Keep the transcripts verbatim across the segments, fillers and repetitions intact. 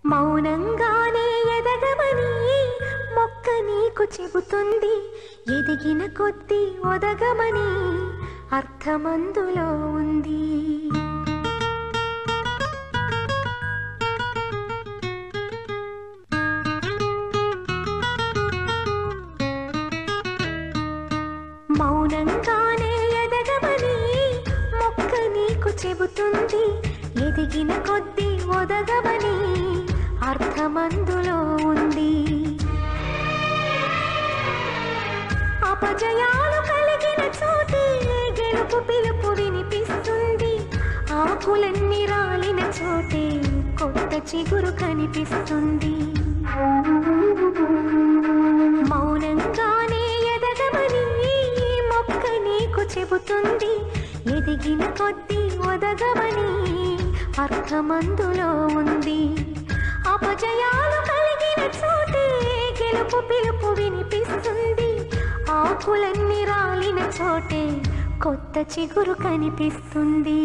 మౌనంగానే ఎదగమని మొక్క నీకు చెబుతుంది, ఎదిగిన కొద్దీ ఒదగమని అర్థమందులో ఉంది. మౌనంగానే ఎదగమని మొక్క నీకు చెబుతుంది, ఎదిగిన కొద్దీ ఒదగమని అర్థమందులో ఉంది. అపజయాలు కలిగిన చోటే గెలుపు పిలుపు వినిపిస్తుంది, ఆకులన్నీ రాలిన చోటే కొత్త చిగురు కనిపిస్తుంది. మౌనంగానే ఎదగమని మొక్క నీకు చెబుతుంది, ఎదిగిన కొద్దీ ఒదగమని అర్థమందులో ఉంది. అపజయాలు కలిగిన చోటే గెలుపు పిలుపు వినిపిస్తుంది, ఆకులన్నీ రాలిన చోటే కొత్త చిగురు కనిపిస్తుంది.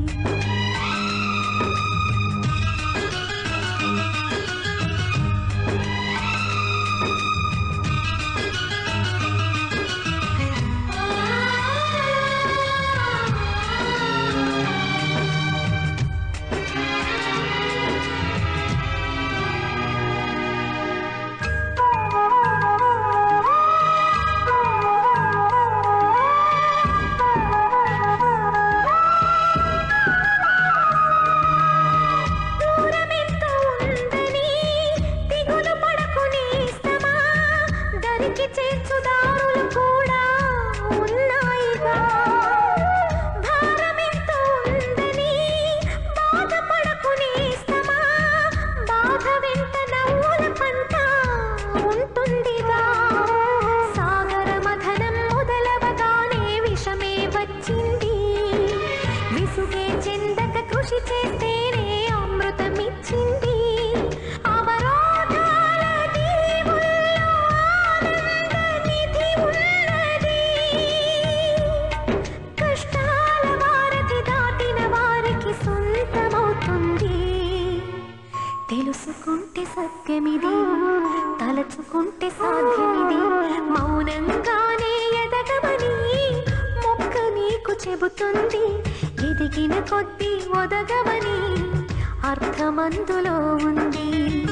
తెలుసుకుంటే సత్యమిది, తలచుకుంటే సాధ్యమిది. మౌనంగానే ఎదగమని మొక్క నీకు చెబుతుంది, ఎదిగిన కొద్దీ ఒదగమని అర్థమందులో ఉంది.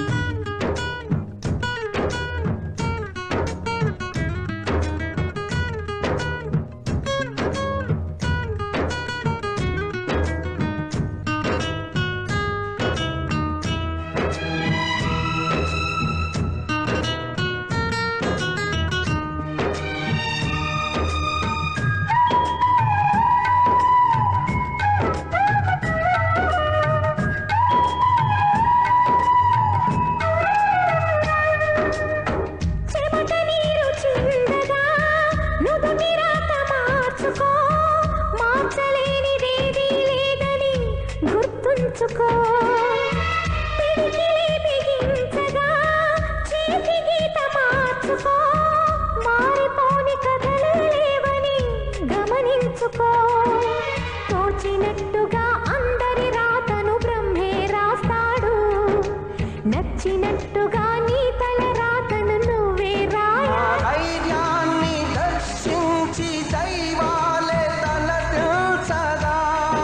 మారిపోని కథలే లేవని గమనించుకో, తోచినట్టుగా అందరి రాతను బ్రహ్మే రాస్తాడు, నచ్చినట్టుగా నీ తల రాతను నువ్వే రాయాలి. దర్శించి దైవాలే తలదిల్చగా,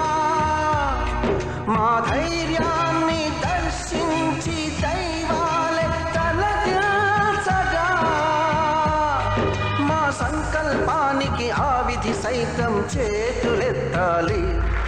మా ధైర్యాన్ని దర్శించి దైవాలే తలదిల్చగా, మా సంకల్పానికి ఆ విధి సైతం చేతులెత్తాలి.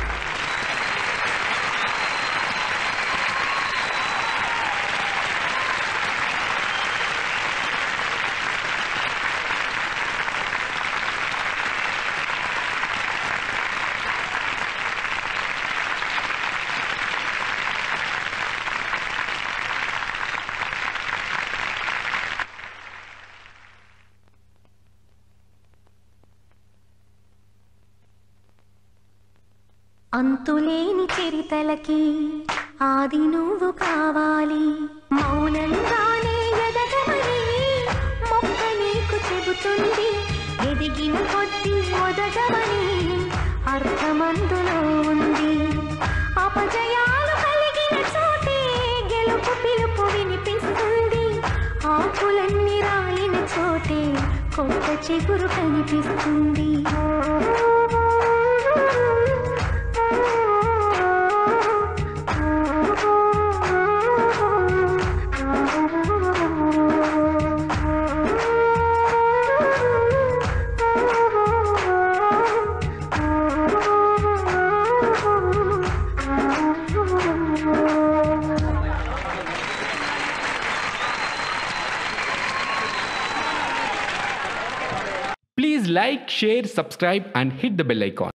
అంతులేని చరితలకి ఆది నువ్వు కావాలి. మౌనంగానే ఎదగమని మొక్క నీకు చెబుతుంది, ఎదిగిన కొద్దీ ఒదగమని అర్థమందులో ఉంది. అపజయాలు కలిగిన చోటే గెలుపు పిలుపు కొత్త చిగురు కనిపిస్తుంది. Please like, share, subscribe and hit the bell icon.